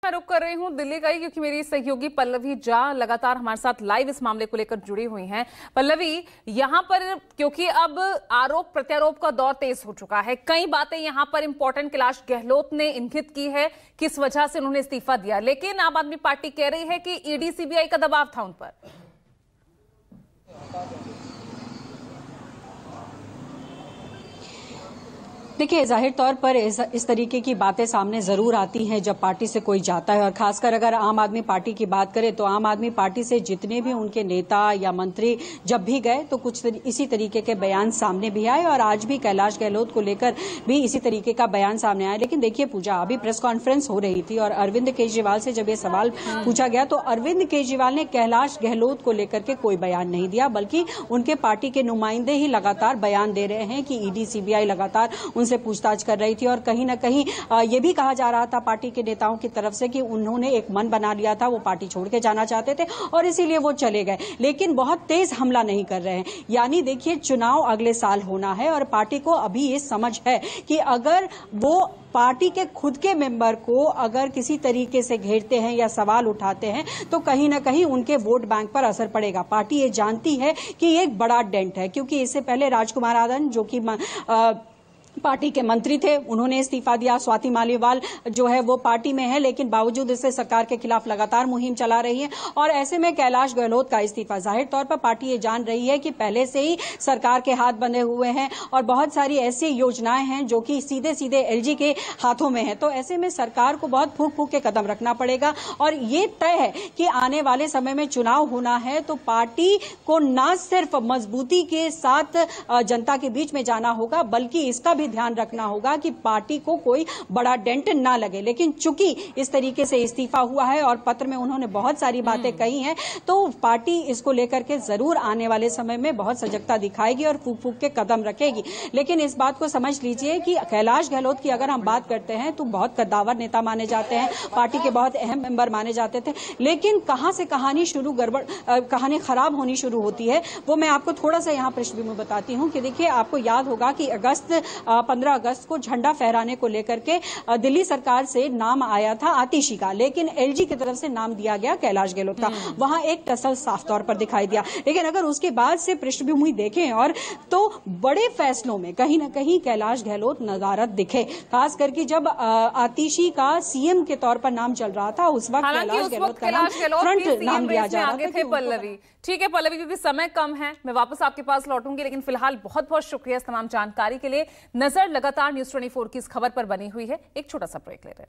मैं रुक कर रही हूं दिल्ली का ही, क्योंकि मेरी सहयोगी पल्लवी जा लगातार हमारे साथ लाइव इस मामले को लेकर जुड़ी हुई हैं। पल्लवी, यहां पर क्योंकि अब आरोप प्रत्यारोप का दौर तेज हो चुका है, कई बातें यहां पर इंपॉर्टेंट कैलाश गहलोत ने इंगित की है किस वजह से उन्होंने इस्तीफा दिया, लेकिन आम आदमी पार्टी कह रही है कि ईडी सीबीआई का दबाव था उन पर। देखिए, जाहिर तौर पर इस तरीके की बातें सामने जरूर आती हैं जब पार्टी से कोई जाता है, और खासकर अगर आम आदमी पार्टी की बात करें तो आम आदमी पार्टी से जितने भी उनके नेता या मंत्री जब भी गए तो कुछ इसी तरीके के बयान सामने भी आए, और आज भी कैलाश गहलोत को लेकर भी इसी तरीके का बयान सामने आया। लेकिन देखिए पूजा, अभी प्रेस कॉन्फ्रेंस हो रही थी और अरविंद केजरीवाल से जब ये सवाल पूछा गया तो अरविंद केजरीवाल ने कैलाश गहलोत को लेकर के कोई बयान नहीं दिया, बल्कि उनके पार्टी के नुमाइंदे ही लगातार बयान दे रहे हैं कि ईडी सीबीआई लगातार से पूछताछ कर रही थी, और कहीं ना कहीं ये भी कहा जा रहा था पार्टी के नेताओं की तरफ से कि उन्होंने एक मन बना लिया था, वो पार्टी छोड़ के जाना चाहते थे और इसीलिए वो चले गए, लेकिन बहुत तेज हमला नहीं कर रहे हैं। यानी देखिए, चुनाव अगले साल होना है और पार्टी को अभी ये समझ है कि अगर वो पार्टी के खुद के मेंबर को अगर किसी तरीके से घेरते हैं या सवाल उठाते हैं तो कहीं ना कहीं उनके वोट बैंक पर असर पड़ेगा। पार्टी ये जानती है कि ये एक बड़ा डेंट है, क्योंकि इससे पहले राजकुमार आनंद जो कि पार्टी के मंत्री थे, उन्होंने इस्तीफा दिया। स्वाति मालीवाल जो है वो पार्टी में है, लेकिन बावजूद इससे सरकार के खिलाफ लगातार मुहिम चला रही है, और ऐसे में कैलाश गहलोत का इस्तीफा, जाहिर तौर पर पार्टी ये जान रही है कि पहले से ही सरकार के हाथ बंधे हुए हैं और बहुत सारी ऐसी योजनाएं हैं जो कि सीधे सीधे एलजी के हाथों में है। तो ऐसे में सरकार को बहुत फूंक फूंक के कदम रखना पड़ेगा, और ये तय है कि आने वाले समय में चुनाव होना है तो पार्टी को न सिर्फ मजबूती के साथ जनता के बीच में जाना होगा, बल्कि इसका भी ध्यान रखना होगा कि पार्टी को कोई बड़ा डेंट ना लगे। लेकिन चूंकि इस तरीके से इस्तीफा हुआ है और पत्र में उन्होंने बहुत सारी बातें कही हैं, तो पार्टी इसको लेकर के जरूर आने वाले समय में बहुत सजगता दिखाएगी और फूंक फूंक के कदम रखेगी। लेकिन इस बात को समझ लीजिए कि कैलाश गहलोत की अगर हम बात करते हैं तो बहुत कद्दावर नेता माने जाते हैं, पार्टी के बहुत अहम मेंबर माने जाते थे, लेकिन कहां से कहानी खराब होनी शुरू होती है वो मैं आपको थोड़ा सा यहां पृष्ठभूमि में बताती हूं। कि देखिए, आपको याद होगा कि 15 अगस्त को झंडा फहराने को लेकर के दिल्ली सरकार से नाम आया था आतिशी का, लेकिन एलजी की तरफ से नाम दिया गया कैलाश गहलोत का। वहां एक टसल साफ तौर पर दिखाई दिया। लेकिन अगर उसके बाद से पृष्ठभूमि देखें और तो बड़े फैसलों में कहीं ना कहीं कैलाश गहलोत नजारत दिखे, खास करके जब आतिशी का सीएम के तौर पर नाम चल रहा था, उस वक्त कैलाश गहलोत का फ्रंट नाम दिया जा रहा था। पल्लवी, ठीक है पल्लवी, क्योंकि समय कम है, मैं वापस आपके पास लौटूंगी, लेकिन फिलहाल बहुत बहुत शुक्रिया इस तमाम जानकारी के लिए। नजर लगातार न्यूज़ 24 की इस खबर पर बनी हुई है। एक छोटा सा ब्रेक ले रहे हैं।